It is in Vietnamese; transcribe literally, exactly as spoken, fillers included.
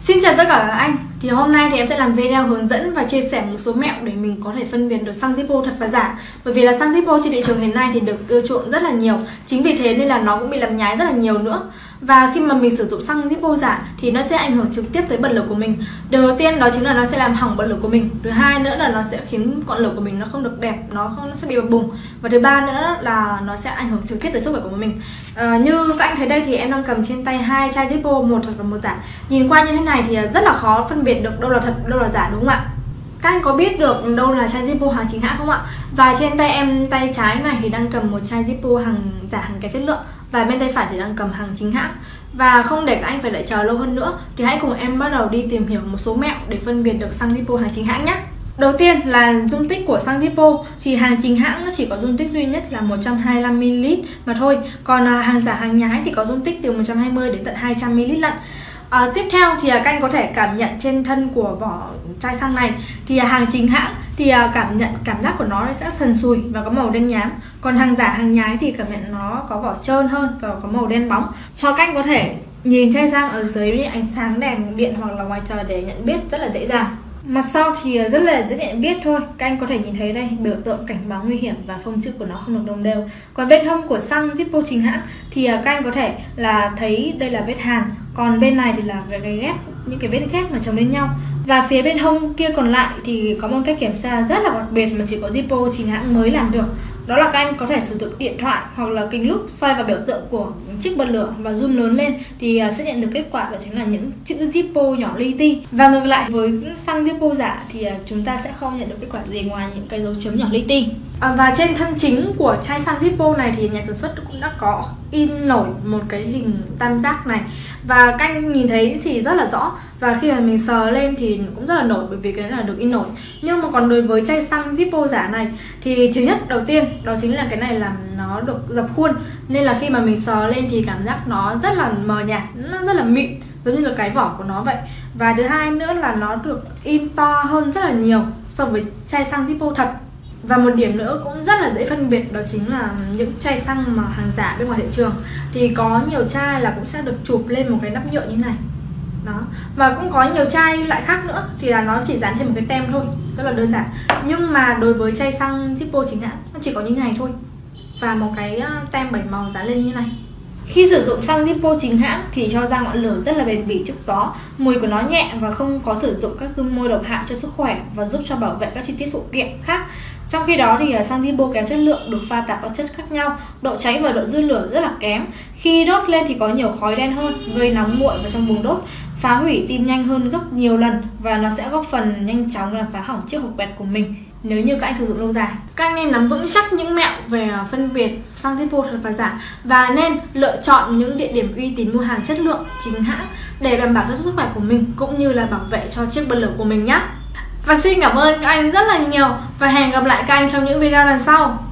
Xin chào tất cả các anh. Thì hôm nay thì em sẽ làm video hướng dẫn và chia sẻ một số mẹo để mình có thể phân biệt được xăng Zippo thật và giả. Bởi vì là xăng Zippo trên thị trường hiện nay thì được ưa chuộng rất là nhiều. Chính vì thế nên là nó cũng bị làm nhái rất là nhiều nữa. Và khi mà mình sử dụng xăng Zippo giả thì nó sẽ ảnh hưởng trực tiếp tới bật lửa của mình. Điều đầu tiên đó chính là nó sẽ làm hỏng bật lửa của mình. Thứ hai nữa là nó sẽ khiến ngọn lửa của mình nó không được đẹp, nó không nó sẽ bị bập bùng. Và thứ ba nữa là nó sẽ ảnh hưởng trực tiếp tới sức khỏe của mình. À, như các anh thấy đây thì em đang cầm trên tay hai chai Zippo, một thật và một giả. Nhìn qua như thế này thì rất là khó phân biệt được đâu là thật, đâu là giả, đúng không ạ? Các anh có biết được đâu là chai Zippo hàng chính hãng không ạ? Và trên tay em, tay trái này thì đang cầm một chai Zippo hàng giả, hàng kém chất lượng. Và bên tay phải thì đang cầm hàng chính hãng. Và không để các anh phải đợi chờ lâu hơn nữa thì hãy cùng em bắt đầu đi tìm hiểu một số mẹo để phân biệt được xăng Zippo hàng chính hãng nhé. Đầu tiên là dung tích của xăng Zippo. Thì hàng chính hãng nó chỉ có dung tích duy nhất là một trăm hai mươi lăm mi li lít mà thôi. Còn hàng giả, hàng nhái thì có dung tích từ một trăm hai mươi đến tận hai trăm mi li lít lận. À, tiếp theo thì các anh có thể cảm nhận trên thân của vỏ chai xăng này. Thì hàng chính hãng thì cảm nhận cảm giác của nó sẽ sần sùi và có màu đen nhám. Còn hàng giả, hàng nhái thì cảm nhận nó có vỏ trơn hơn và có màu đen bóng. Hoặc các anh có thể nhìn chai xăng ở dưới ánh sáng đèn điện hoặc là ngoài trời để nhận biết rất là dễ dàng. Mặt sau thì rất là dễ nhận biết thôi. Các anh có thể nhìn thấy đây, biểu tượng cảnh báo nguy hiểm và phông chữ của nó không được đồng đều. Còn bên hông của xăng Zippo chính hãng thì các anh có thể là thấy đây là vết hàn. Còn bên này thì là cái ghép, những cái vết ghép mà chồng lên nhau. Và phía bên hông kia còn lại thì có một cách kiểm tra rất là đặc biệt mà chỉ có Zippo chính hãng mới làm được. Đó là các anh có thể sử dụng điện thoại hoặc là kính lúp soi vào biểu tượng của chiếc bật lửa và zoom lớn lên thì sẽ nhận được kết quả đó chính là những chữ Zippo nhỏ li ti. Và ngược lại với xăng Zippo giả thì chúng ta sẽ không nhận được kết quả gì ngoài những cái dấu chấm nhỏ li ti. À, và trên thân chính của chai xăng Zippo này thì nhà sản xuất cũng đã có in nổi một cái hình tam giác này. Và các anh nhìn thấy thì rất là rõ. Và khi mà mình sờ lên thì cũng rất là nổi bởi vì cái này là được in nổi. Nhưng mà còn đối với chai xăng Zippo giả này thì thứ nhất đầu tiên đó chính là cái này là nó được dập khuôn. Nên là khi mà mình sờ lên thì cảm giác nó rất là mờ nhạt, nó rất là mịn, giống như là cái vỏ của nó vậy. Và thứ hai nữa là nó được in to hơn rất là nhiều so với chai xăng Zippo thật. Và một điểm nữa cũng rất là dễ phân biệt đó chính là những chai xăng mà hàng giả bên ngoài thị trường thì có nhiều chai là cũng sẽ được chụp lên một cái nắp nhựa như này. Đó. Và cũng có nhiều chai loại khác nữa thì là nó chỉ dán thêm một cái tem thôi, rất là đơn giản. Nhưng mà đối với chai xăng Zippo chính hãng nó chỉ có như này thôi và một cái tem bảy màu dán lên như này. Khi sử dụng xăng Zippo chính hãng thì cho ra ngọn lửa rất là bền bỉ trước gió, mùi của nó nhẹ và không có sử dụng các dung môi độc hại cho sức khỏe và giúp cho bảo vệ các chi tiết phụ kiện khác. Trong khi đó thì xăng Zippo kém chất lượng được pha tạp các chất khác nhau, độ cháy và độ dư lửa rất là kém. Khi đốt lên thì có nhiều khói đen hơn, gây nóng nguội vào trong buồng đốt, phá hủy tim nhanh hơn gấp nhiều lần và nó sẽ góp phần nhanh chóng làm phá hỏng chiếc hộp quẹt của mình nếu như các anh sử dụng lâu dài. Các anh nên nắm vững chắc những mẹo về phân biệt xăng Zippo thật và giả và nên lựa chọn những địa điểm uy tín mua hàng chất lượng chính hãng để đảm bảo cho sức khỏe của mình cũng như là bảo vệ cho chiếc bật lửa của mình nhé. Và xin cảm ơn các anh rất là nhiều và hẹn gặp lại các anh trong những video lần sau.